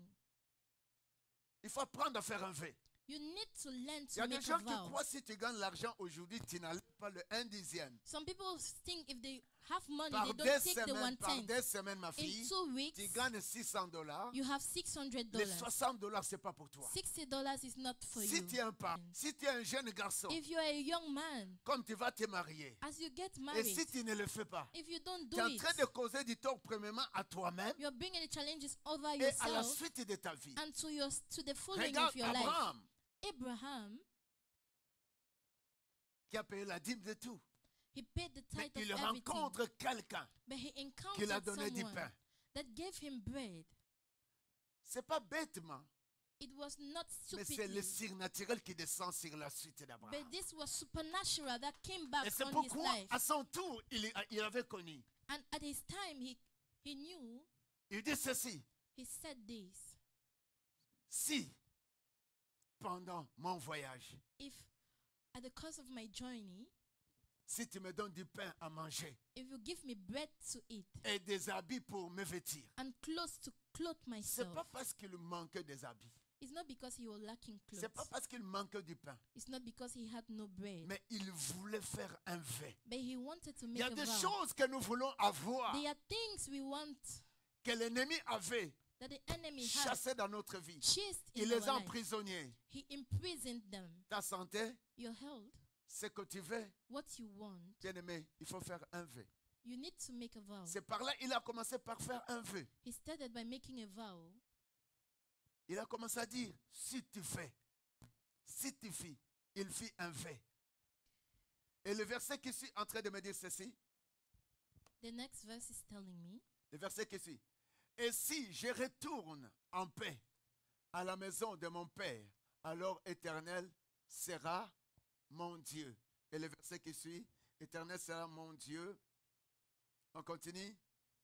Il faut apprendre à faire un vœu. You need to learn Il y a to des make a gens qui vow. croient si tu gagnes l'argent aujourd'hui, tu n'enlèves pas le 1/10. Some people think if they have money, Par they des don't take the semaines, par 1/10. des semaines, ma In fille, 2 weeks, tu gagnes $600. you have $600. Les $60, c'est pas pour toi. $60 is not for Si you. tu es un parent, si tu es un jeune garçon, If you are a young man, comme tu vas te marier, as you get et married, si tu ne le fais pas, if you don't tu do es en it, train de causer du tort premièrement à toi-même you're bringing the challenges over et à la yourself suite de ta vie. and to the following Regarde of your life. Abraham Abraham, qui a payé la dîme de tout. he paid the Mais tithe of il everything, rencontre quelqu'un but he qui l'a encountered donné du someone pain. that gave him bread. C'est pas bêtement, It was not mais c'est le stupidly, surnaturel qui descend sur la suite but d'Abraham. this was supernatural that came back Et c'est on his pourquoi, life. à son tour, il avait connu. And at his time, he knew, Il dit ceci, he said this, si pendant mon voyage, if at the course of my journey, si tu me donnes du pain à manger if you give me bread to eat et des habits pour me vêtir, and clothes to clothe c'est myself, pas parce qu'il manquait des habits, it's not because he was lacking clothes. c'est pas parce qu'il manquait du pain, It's not because he had no bread. mais il voulait faire un vœu. But he wanted to Il make y a a des vow. choses que nous voulons avoir, There are things we want que l'ennemi avait that the enemy has chassées dans notre vie. chased Il in les our a life. emprisonnés. He imprisoned them. Ta santé, Your health, ce que tu veux, what you want, bien-aimé, il faut faire un vœu. you need to make a vow. C'est par là il a commencé par faire un vœu. He started by making a vow. Il a commencé à dire, si tu fais, si tu fis, il fit un vœu. Et le verset qui suit en train de me dire ceci, The next verse is telling me, Le verset qui suit. Et si je retourne en paix à la maison de mon Père, alors Éternel sera mon Dieu. Et le verset qui suit, Éternel sera mon Dieu. On continue.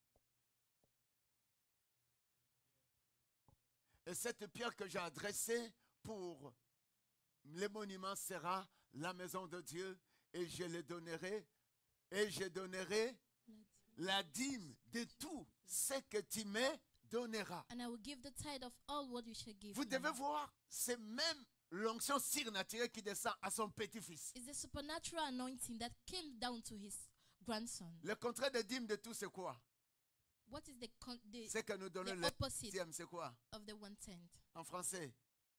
Et cette pierre que j'ai adressée pour les monuments sera la maison de Dieu, et je le donnerai, et je donnerai la dîme de tout ce que tu me donneras. and I will give the tithe of all what you shall give Vous me. devez voir, c'est même l'onction surnaturelle qui descend à son petit-fils. It's the supernatural anointing that came down to his grandson. Le contraire de dîme de tout, c'est quoi? What is the C'est que nous donnons le opposite dixième, c'est quoi? of the 1/10? En français?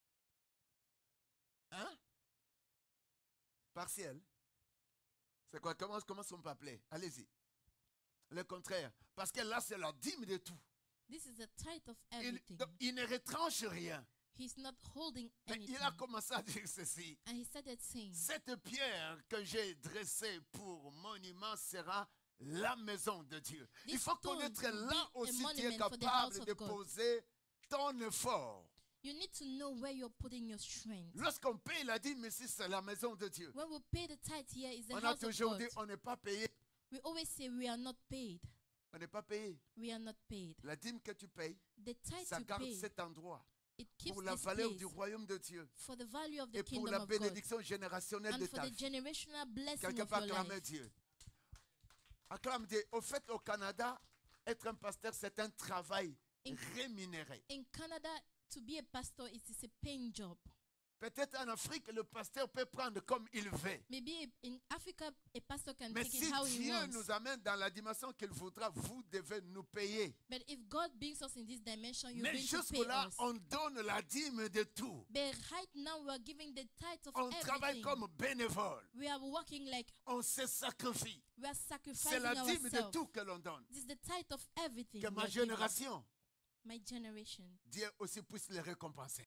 Hein? Partiel. C'est quoi? Comment on peut appeler? Allez-y. Le contraire. Parce que là, c'est la dîme de tout. This is the tithe of Il, everything. donc, il ne retranche rien. He's not holding Mais anything. il a commencé à dire ceci. And he started saying, Cette pierre que j'ai dressée pour monument sera la maison de Dieu. Il This faut stone connaître will là be a aussi tu es monument for the capable house de of God. poser ton effort. you need to know where you're putting your strength. Lorsqu'on paye la dîme ici, c'est la maison de Dieu. When we pay the tithe here, is the On a house of toujours God. dit, on n'est pas payé. We always say we are not paid. On n'est pas payé. We are not paid. La dîme que tu payes, The tithe ça you garde pay, cet endroit it keeps pour la this valeur place du royaume de Dieu for the value of the et pour kingdom la of God bénédiction générationnelle de and for ta the vie. generational blessing Quelqu'un of peut your acclamer life. Dieu. Acclame Dieu. Au fait, au Canada, être un pasteur, c'est un travail In- rémunéré. In Canada, to be a pastor, it is a paying job. Peut-être en Afrique, le pasteur peut prendre comme il veut. Maybe in Africa, a pastor can Mais take si it how he Dieu wants. nous amène dans la dimension qu'il voudra, vous devez nous payer. But if God brings us in this dimension, you're Mais going to pay jusque-là, us. on donne la dîme de tout. But right now, we are giving the tithe of On travaille everything. comme bénévole. We are working like On se sacrifie. we are C'est sacrificing la dîme de ourselves. tout que l'on donne. This is the tithe of everything. Que we ma are giving. génération, My generation. Dieu aussi puisse les récompenser.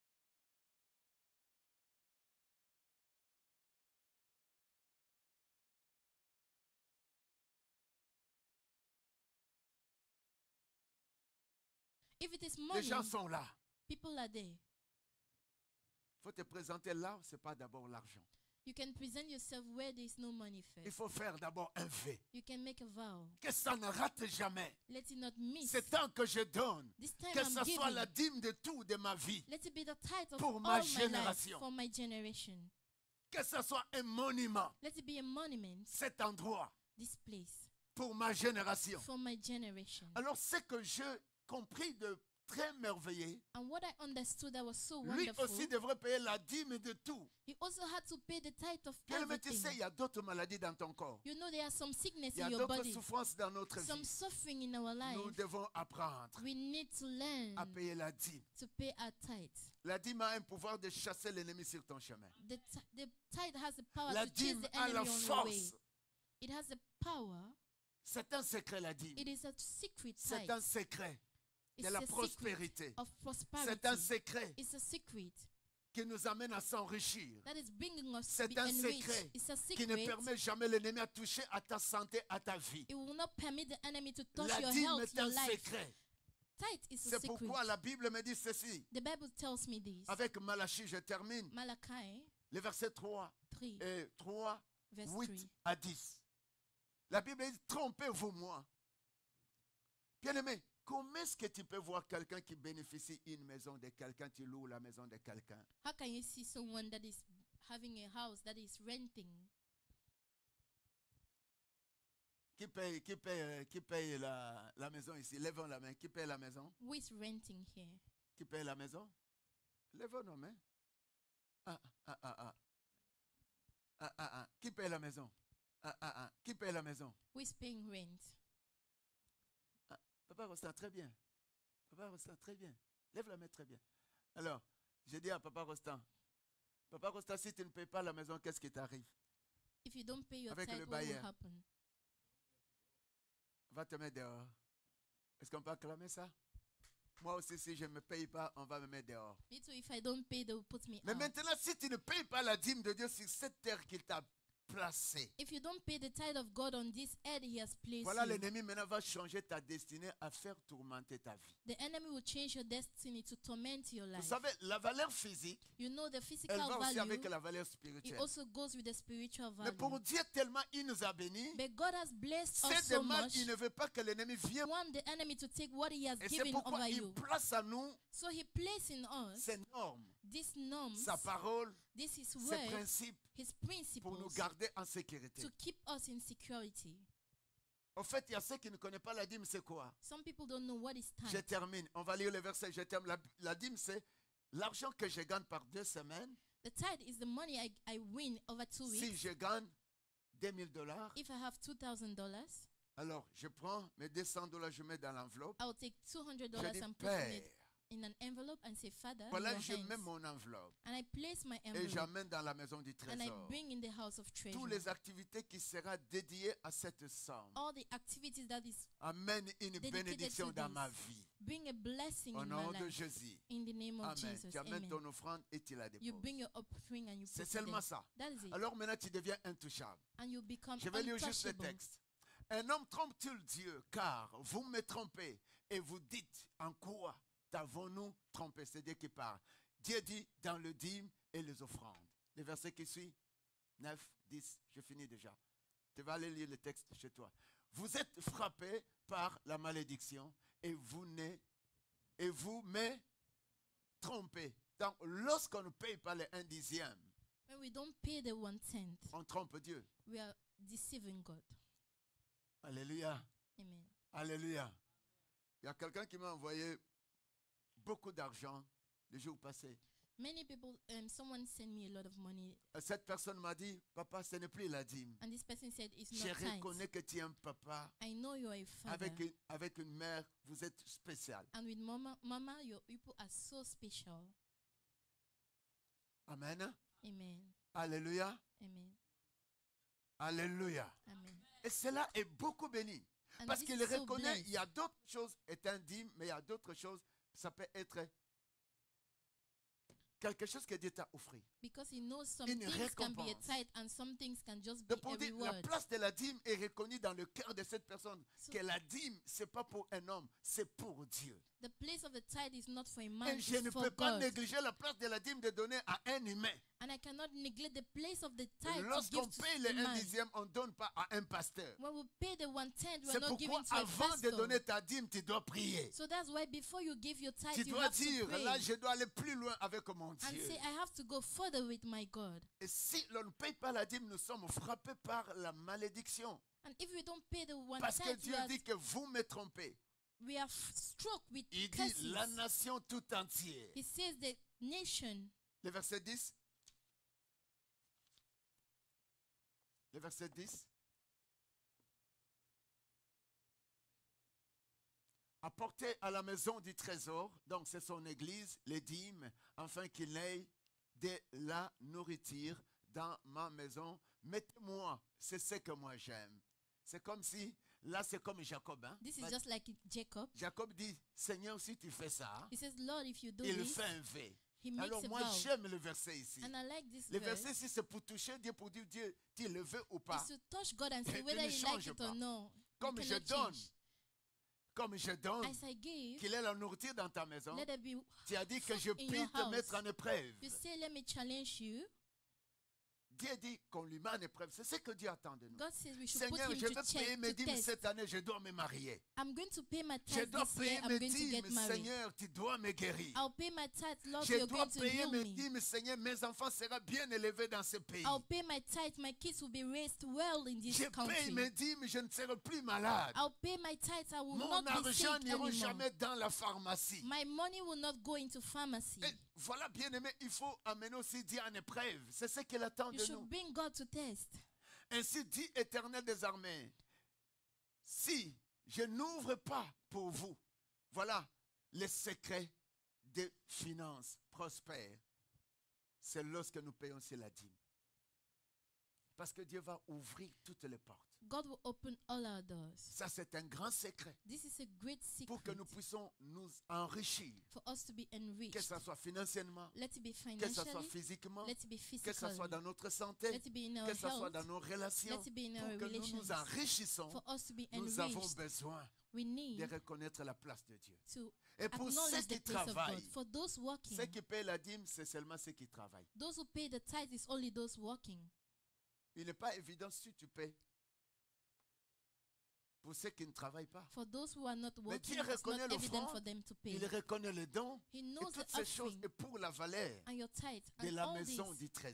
If it is Les money, gens sont là. people are there. Il faut te présenter là, ce n'est pas d'abord l'argent. You can present yourself where there is no money Il first. faut faire d'abord un vœu. You can make a vow. Que ça ne rate jamais. Let it not miss. C'est tant que je donne. This time Que I'm ce soit giving. la dîme de tout de ma vie. Let it be the tithe of Pour all ma my life génération. for my generation. Que ce soit un monument. Let it be a monument, Cet endroit. this place, Pour ma génération. for my generation. Alors, ce que j'ai compris de très merveilleux, And what I understood that was so lui wonderful, aussi devrait payer la dîme de tout. he also had to pay the tithe of Bien aimé, tu sais, il everything. y a d'autres maladies dans ton corps. You know there are some sickness Il y a in your d'autres body, souffrances dans notre some vie. suffering in our Nous life. devons apprendre We need to learn à payer la dîme. to pay our tithe. La dîme a un pouvoir de chasser l'ennemi sur ton chemin. The tithe has the power La to chase dîme the a enemy la on your way. force. It has the power. C'est un secret, la dîme. It is a secret C'est tithe. un secret de It's la a secret prospérité. of C'est prosperity. un secret It's a secret qui nous amène à s'enrichir. that is bringing us to C'est be un enriched. secret It's a qui ne secret. permet jamais l'ennemi à toucher à ta santé, à ta vie. It will not permit the enemy to touch La your dîme health, est your un life. secret. Tithe is a C'est secret. pourquoi la Bible me dit ceci. The Bible tells me this. Avec Malachie, je termine. Malachi Les versets 3 3, et 3, verse 8 3. à 10. La Bible dit, trompez-vous moi. Bien-aimé, comment est-ce que tu peux voir quelqu'un qui bénéficie une maison de quelqu'un, tu loues la maison de quelqu'un? How can you see someone that is having a house that is renting? Qui paye la maison ici? Lèvons la main. Qui paye la maison? Who is renting here? Qui paye la maison? Lèvons nos mains. Qui paye la maison? Qui paye la maison? Who is paying rent? Papa Rostand, très bien. Papa Rostand, très bien. Lève la main, très bien. Alors, j'ai dit à Papa Rostand, si tu ne payes pas la maison, qu'est-ce qui t'arrive? If you don't pay your Avec le tithe, what will bailleur. happen? Va te mettre dehors. Est-ce qu'on peut acclamer ça? Moi aussi, si je ne me paye pas, on va me mettre dehors. Me too, if I don't pay, they will put me Mais out. maintenant, si tu ne payes pas la dîme de Dieu sur cette terre qu'il t'a placé. If you don't pay the tithe of God on this head he has placed Voilà, you, l'ennemi maintenant va changer ta destinée à faire tourmenter ta vie. the enemy will change your destiny to torment your Vous life. savez, la valeur physique, You know the elle physical va aussi avec value, la valeur it spirituelle. also goes with the spiritual Mais pour value. Dieu tellement il nous a bénis, But God has blessed us c'est de so mal, much. il ne veut pas que l'ennemi He vienne. wants the enemy to take what he has Et c'est given pourquoi over il you. place à nous So he placed in us ses normes, these norms, sa parole, this is ses word, principes his pour nous principles garder en sécurité. to keep us in security. En fait, il y a ceux qui ne connaissent pas la dîme, c'est quoi? Some people don't know what is Je time. termine. On va lire le verset. Je termine. La dîme, c'est l'argent que je gagne par 2 semaines. The tithe is the money I win over 2 Si weeks. je gagne $2,000, If I have $2,000, alors je prends mes $200, je mets dans l'enveloppe. I will take $200 Je dis, and put in Père, it in an envelope and say, Father, in voilà, your je mets hands. mon enveloppe And I place my et envelope j'amène dans la maison du and I trésor bring in the house of treasure toutes les activités qui seront dédiées à cette somme. all the activities that is Amène une dedicated bénédiction to dans this. ma vie. Bring a blessing Au in my nom de life. Jésus. In the name of Amen. Jesus. Tu amènes Amen. ton offrande et tu la You déposes. bring your offering and you C'est put it seulement there. ça. That is it. Alors maintenant, tu deviens intouchable. And you become Je vais lire juste le untouchable. texte. Un homme trompe-t-il Dieu? Car vous me trompez et vous dites en quoi t'avons-nous trompé? C'est Dieu qui parle. Dieu dit dans le dîme et les offrandes. Le verset qui suit, 9, 10, je finis déjà. Tu vas aller lire le texte chez toi. Vous êtes frappés par la malédiction et vous me trompez. Donc, lorsqu'on ne paye pas les 1/10, When we don't pay the 1/10, on trompe Dieu. we are deceiving God. Alléluia. Amen. Alléluia. Il y a quelqu'un qui m'a envoyé beaucoup d'argent le jour passé. Many people, someone sent me a lot of money, Et cette personne m'a dit, papa, ce n'est plus la dîme. and this person said, it's Je not tithe. reconnais que tu es un papa. I know you are a father, Avec une mère, vous êtes spécial. and with mama, your people are so special. Amen. Amen. Alléluia. Amen. Alléluia. Amen. Et cela est beaucoup béni. And Parce this qu'il is so reconnaît, blessed il y a d'autres choses, est un dîme, mais il y a d'autres choses, ça peut être quelque chose que Dieu t'a offert. because he knows some Une things can be a récompense. tithe and some things can just be Donc, pour a dire, la reward. place de la dîme est reconnue dans le cœur de cette personne. So- Que la dîme, ce n'est pas pour un homme, c'est pour Dieu. The place of the tithe is not for a man, Et je ne it's for peux pas God. négliger la place de la dîme de donner à un humain. And I cannot neglect the place of the tithe to Lorsqu'on give to paye les a man. 1/10, on ne donne pas à un pasteur. When we pay the 1/10, we're C'est not pourquoi giving to a avant de pastor. donner ta dîme, tu dois prier. So that's why before you give your tithe, Tu you dois have to dire, pray là, je dois aller plus loin avec mon and Dieu. say, I have to go further with my God. Et si l'on ne paye pas la dîme, nous sommes frappés par la malédiction. And if we don't pay the Parce que 1/10, Dieu dit que vous me trompez. we are struck with Il dit curses. la nation tout entière. He says the nation, Le verset 10. Le verset 10. Apportez à la maison du trésor, donc c'est son église, les dîmes, afin qu'il ait de la nourriture dans ma maison. Mettez-moi, c'est ce que moi j'aime. C'est comme si, là c'est comme Jacob. Hein? this is just like Jacob. Jacob dit, Seigneur, si tu fais ça, He says, Lord, if you do il this, fait un V. he makes Alors a moi vow. j'aime le verset ici. And I like this Le verse. verset ici c'est pour toucher Dieu, pour dire Dieu, tu le veux ou pas. Is to touch God and say Tu whether ne you like changes it pas. or no. Comme You je cannot donne, change. comme je donne, As I give, qu'il ait la nourriture dans ta maison, let there be. tu as dit que je in puis your te house. mettre en épreuve. You say, let me challenge you. Dieu dit qu'on lui met en épreuve. C'est ce que Dieu attend de nous. God says we should put Seigneur, him je to veux payer check, mes to dîmes test. cette année, je dois me marier. I'm going to pay my Je tithe dois this year. payer I'm mes going to get dîmes, married. Seigneur, tu dois me guérir. I'll pay my tithe, Lord, Je you're dois going to payer heal mes me. dîmes, Seigneur, mes enfants seront bien élevés dans ce pays. I'll pay my tithe, my kids will be raised well in this Je paye country. mes dîmes, je ne serai plus malade. I'll pay my tithe, I will Mon not be argent sick n'ira anymore. jamais dans la pharmacie. My money will not go into pharmacy. Et voilà, bien aimé, il faut amener aussi Dieu en épreuve. C'est ce qu'il attend You de should nous. bring God to test. Ainsi dit Éternel des armées, si je n'ouvre pas pour vous, voilà les secrets des finances prospères, c'est lorsque nous payons aussi la dîme. Parce que Dieu va ouvrir toutes les portes. God will open all our doors. Ça, c'est un grand secret This is a great pour que secret nous puissions nous enrichir, for us to be que enriched. ce soit financièrement, Let it be que ce soit financially, physiquement, let it be que ce soit physically, dans notre santé, let it be in our que ce soit health, dans nos relations, let it be in pour our que nous relations. nous enrichissons. For us to be Nous avons enriched, besoin we de need reconnaître la place de Dieu. to Et pour ceux acknowledge qui the place of God. travaillent, For those working, ceux qui paient la dîme, c'est seulement ceux qui travaillent. those who pay the tithe is only those working. Il n'est pas évident si tu paies. Pour ceux qui ne travaillent pas. For those who are not Mais working, Dieu it's not reconnaît evident l'offrande, for them to pay. il reconnaît les dons. He Et knows toutes the ces choses, offering et pour la valeur and your tithe de and la all maison this du trésor.